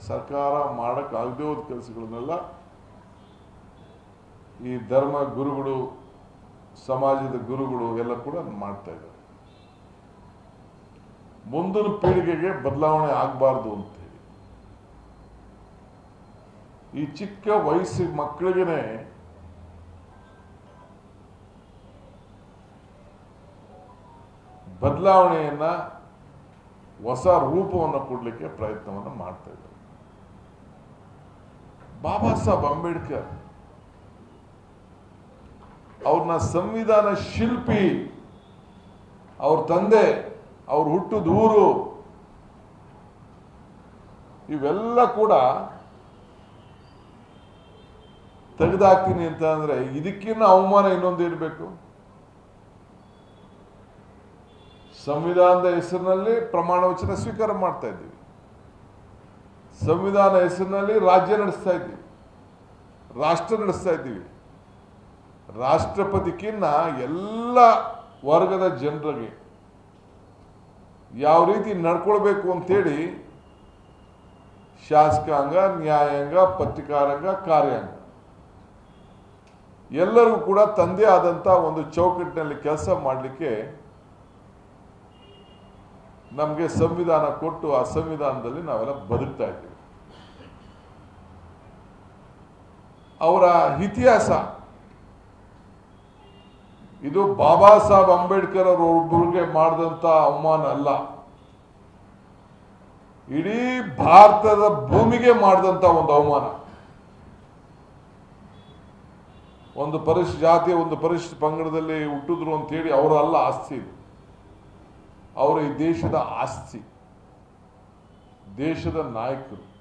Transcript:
ಸರ್ಕಾರ ಮಾಡೋಕ್ಕಾಗದೇ ಹೋದ ಕೆಲಸಗಳನ್ನೆಲ್ಲ ಈ ಧರ್ಮ ಗುರುಗಳು, ಸಮಾಜದ ಗುರುಗಳು ಎಲ್ಲ ಕೂಡ ಮಾಡ್ತಾ ಇದ್ದಾರೆ. ಮುಂದಿನ ಪೀಳಿಗೆಗೆ ಬದಲಾವಣೆ ಆಗಬಾರ್ದು ಅಂತ ಹೇಳಿ ಈ ಚಿಕ್ಕ ವಯಸ್ಸಿನ ಮಕ್ಕಳಿಗೆ ಬದಲಾವಣೆಯನ್ನ, ಹೊಸ ರೂಪವನ್ನು ಕೊಡಲಿಕ್ಕೆ ಪ್ರಯತ್ನವನ್ನು ಮಾಡ್ತಾ ಇದ್ದಾರೆ. ಬಾಬಾ ಸಾಹೇಬ್ ಅಂಬೇಡ್ಕರ್ ಅವ್ರನ್ನ ಸಂವಿಧಾನ ಶಿಲ್ಪಿ, ಅವ್ರ ತಂದೆ, ಅವ್ರು ಹುಟ್ಟಿದ ಊರು, ಇವೆಲ್ಲ ಕೂಡ ತೆಗೆದಾಕ್ತೀನಿ ಅಂತ ಅಂದ್ರೆ ಇದಕ್ಕಿನ್ನ ಅವಮಾನ ಇನ್ನೊಂದು ಇರಬೇಕು. ಸಂವಿಧಾನದ ಹೆಸರಿನಲ್ಲಿ ಪ್ರಮಾಣ ವಚನ ಸ್ವೀಕಾರ ಮಾಡ್ತಾ ಇದ್ದೀವಿ, ಸಂವಿಧಾನ ಹೆಸರಿನಲ್ಲಿ ರಾಜ್ಯ ನಡೆಸ್ತಾ ಇದ್ದೀವಿ, ರಾಷ್ಟ್ರ ನಡೆಸ್ತಾ ಇದ್ದೀವಿ. ರಾಷ್ಟ್ರಪತಿಗಿನ್ನ ಎಲ್ಲ ವರ್ಗದ ಜನರಿಗೆ ಯಾವ ರೀತಿ ನಡ್ಕೊಳ್ಬೇಕು ಅಂತೇಳಿ ಶಾಸಕಾಂಗ, ನ್ಯಾಯಾಂಗ, ಪತ್ರಿಕಾರಂಗ, ಕಾರ್ಯಾಂಗ ಎಲ್ಲರಿಗೂ ಕೂಡ ತಂದೆ ಆದಂತ ಒಂದು ಚೌಕಟ್ಟಿನಲ್ಲಿ ಕೆಲಸ ಮಾಡಲಿಕ್ಕೆ ನಮಗೆ ಸಂವಿಧಾನ ಕೊಟ್ಟು ಆ ಸಂವಿಧಾನದಲ್ಲಿ ನಾವೆಲ್ಲ ಬದುಕ್ತಾ ಇದ್ದೀವಿ. ಅವರ ಇತಿಹಾಸ ಇದು ಬಾಬಾ ಸಾಹೇಬ್ ಅಂಬೇಡ್ಕರ್ ಅವರು ಒಬ್ಬರಿಗೆ ಮಾಡಿದಂತ ಅವಮಾನ ಅಲ್ಲ, ಇಡೀ ಭಾರತದ ಭೂಮಿಗೆ ಮಾಡಿದಂತ ಒಂದು ಅವಮಾನ. ಒಂದು ಪರಿಶಿಷ್ಟ ಜಾತಿ, ಒಂದು ಪರಿಶಿಷ್ಟ ಪಂಗಡದಲ್ಲಿ ಹುಟ್ಟಿದ್ರು ಅಂತ ಹೇಳಿ ಅವರ ಅಲ್ಲ ಆಸ್ತಿ, ಇದು ಅವರ ಈ ದೇಶದ ಆಸ್ತಿ, ದೇಶದ ನಾಯಕರು.